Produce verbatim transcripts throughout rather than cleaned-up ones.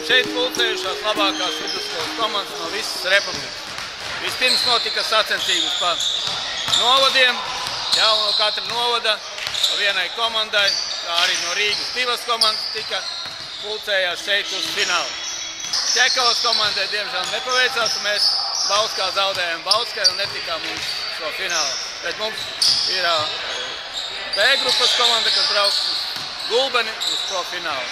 Šeit pulcējušās labākās vidusskolas komandas no visas republikas. Vispirms notika sacensības pa novadiem, jau no katra novada pa vienai komandai, kā arī no Rīgas divas komandas tika pulcējās šeit uz finālu. Ķekavas komandai diemžēl nepaveicās, un mēs Bautskā zaudējām Bautskai un netikām mums šo finālu. Bet mums ir B grupas komanda, kas brauks uz Gulbeni uz pro finālu.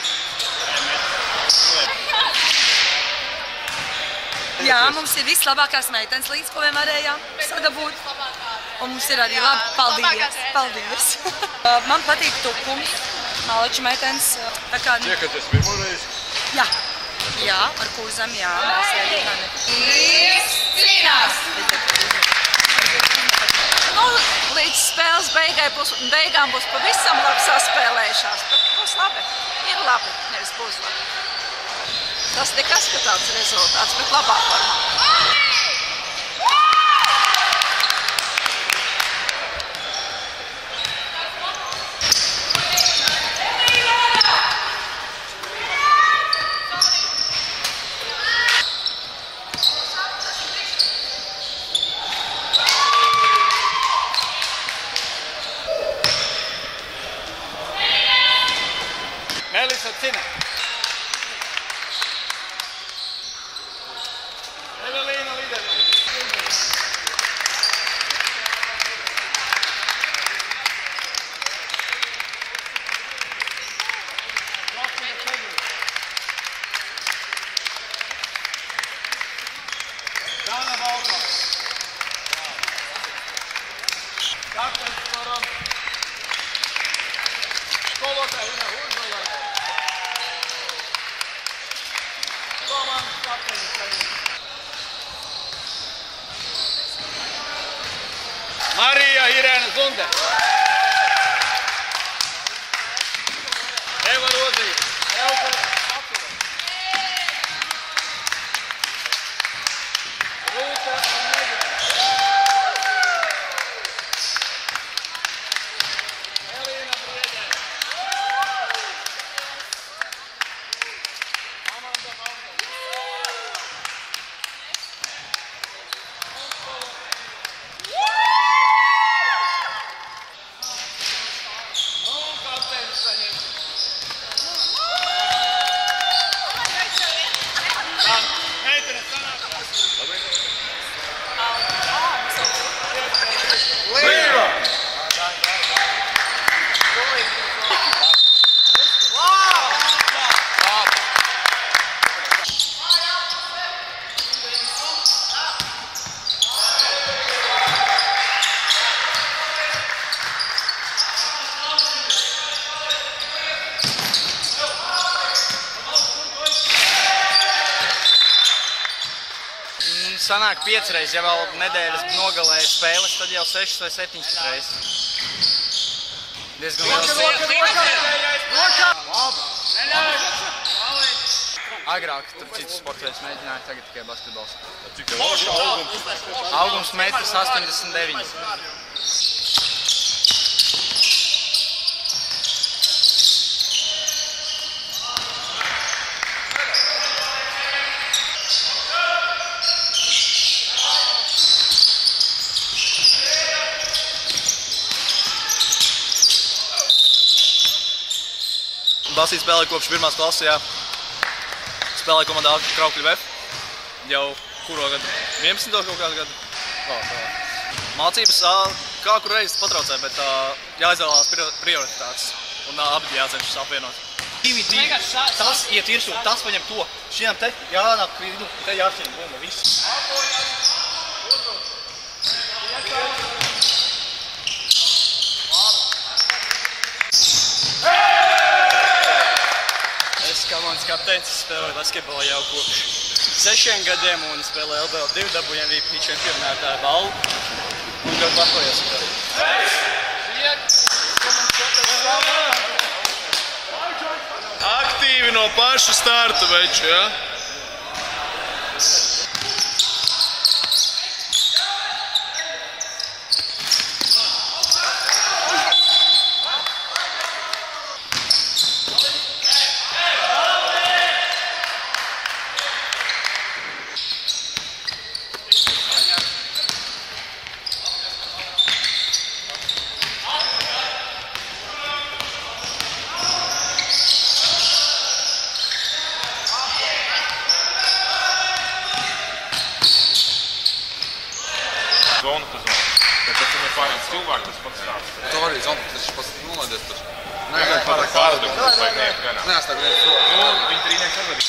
Jā, mums ir vislabākās meitenes līdz, ko vien varējām sadabūt. Un mums ir arī labi. Paldies! Paldies! Man patīk tukums, maleču meitenes. Tiekaties pirmoreiz? Jā. Jā, ar kurzem, jā. Līdz cīnās! Nu, līdz spēles beigām būs pavisam labi saspēlējušās, bet būs labi. Ir labi, nevis būs labi. Tas nekas, ka tāds rezultāts, bet labā formā. Melisa Cina. Evelīna Liderman. Dana Valka. Kapteinis Korom. Skolotāja Ina Hužolaja. Komandas kapteinis Karina. Marija Irēna Zunde. Eva Rodzīte. Elza Apila. Rūta Negina. Elīna Briedē. Amanda Valde. Sanāk piecreiz, ja vēl nedēļas nogalēja spēles, tad jau sešas vai septiņas reizes. Diezgan liels. Agrāk tur citus sportveids mēģināja, tagad tikai basketbols. Augums metrs astoņdesmit deviņi. Basī spēlē kopš pirmās klases, jā. Spēlē komandā Kraukļu V F. Jau kuro gadu? vienpadsmito kaut kādu gadu? Vēl, tā. Mācības kā kur reizes patraucē, bet jāizvēlās prioritātes. Un abi jācenšas apvienot. Divi, divi. Tas iet virsū, tas paņem to. Šienam te jānāk vidu, te jāšķiņ bumba, viss. Komandas kapteinis spēlēja basketbolu jau kopš sešiem gadiem un spēlēja L B L divi, dabūja M V P čempionātāja balvu un ļoti lepojos ar to. Aktīvi no paša starta veči, ja? To arī zonu, tas ir pats nolaidies taču. Nē, nē, pārāk pārādums, tas vajag neiet ganā. Nē, es tā gribēju. Nu, viņi trīnieks atvedīs.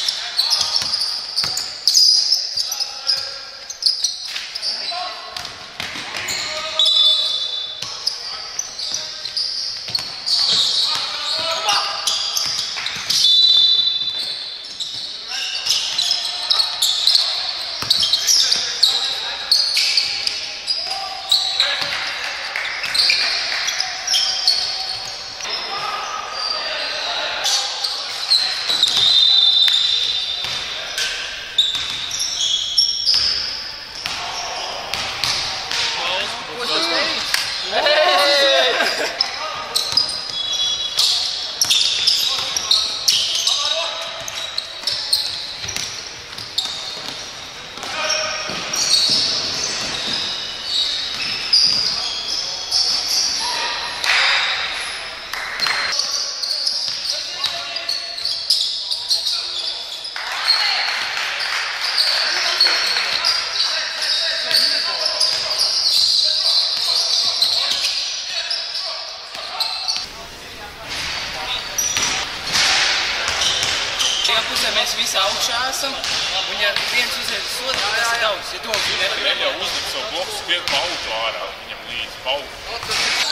Pusē mēs visi augšā esam, un ja viens uzreiz soda, tad tas ir daudz. Ja domā, viņi nevar. Viņi jau uzlikt savu bloku, skriet pa auto ārā, viņam līdz pa auto.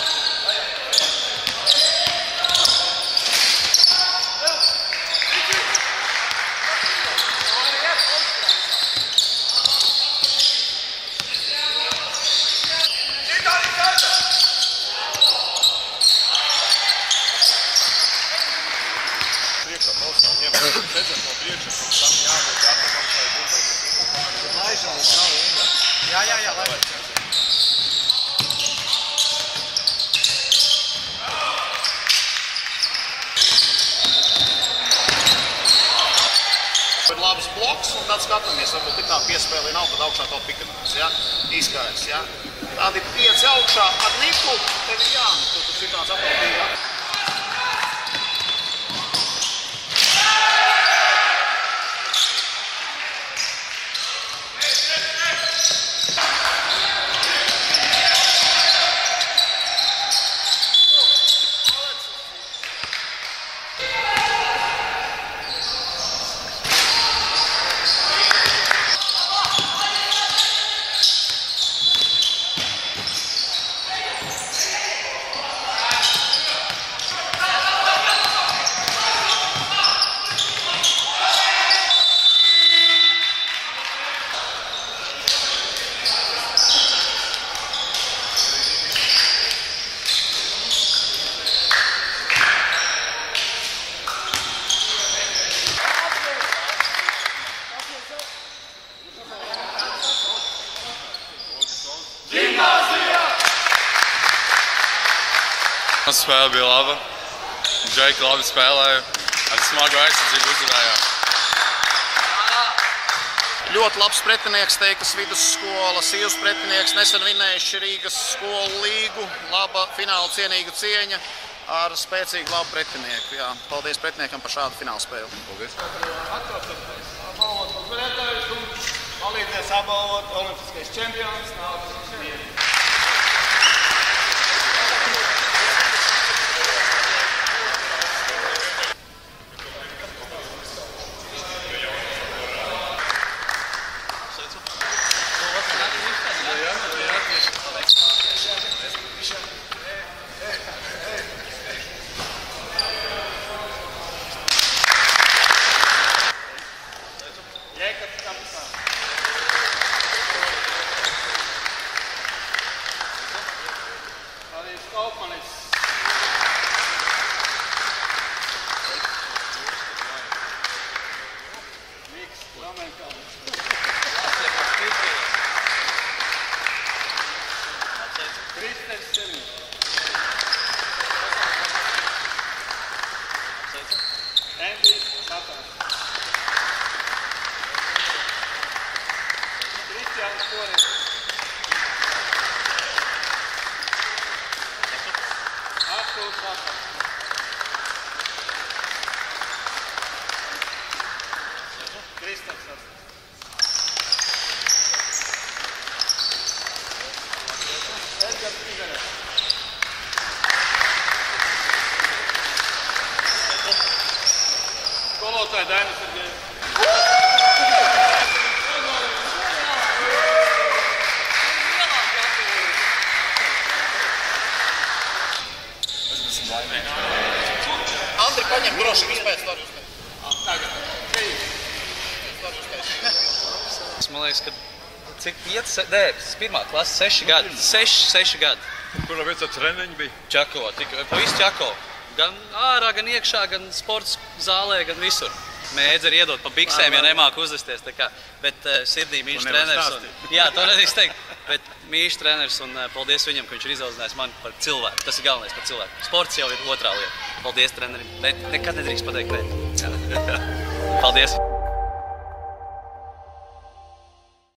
Redzam no priekša, un tam jābūt gatavām šai būtai. Laižam uz nav rindā. Jā, jā, jā, laižam. Ir labs bloks, un tad skatāmies, varbūt tik tā piespēlē nav, tad augšā kaut pikanamies, ja? Izgājis, ja? Tādi pieci augšā ar niku, tev ir jāni, tu tur citāds apaudīja, ja? Mūsu spēle bija laba. Džeiki labi spēlēja. Ar smagu aizsardzību uzvarējām. Ļoti labs pretinieks, Teikas vidusskola, Sīvas pretinieks, nesen vinējuši Rīgas skolu līgu, laba fināla cienīga cieņa ar spēcīgu labu pretinieku. Jā, paldies pretiniekam par šādu finālu spēli. Paldies. Apbalvot uzvarētājus un palīdzēs apbalvot olimpiskais čempions. skolotāji Dainis Sergejs. Andri, paņem droši, vispēc var uztaisīt. Man liekas, ka cik pieci, nē, pirmā klasa, seši gadi, seši, seši gadi. Kurā vietā treniņi bija? Čako, pa visu Čako. Gan ārā, gan iekšā, gan sports zālē, gan visur. Mēdz arī iedot pa biksēm, ja nemāk uzvesties, tā kā. Bet uh, sirdī mīļš treneris un... Jā, to nedrīkst teikt. Bet mīļš treneris un uh, paldies viņam, ka viņš ir izaudzinājis mani par cilvēku. Tas ir galvenais par cilvēku. Sports jau ir otrā lieta. Paldies trenerim. Ne, nekad nedrīkst pateikt nē. Paldies.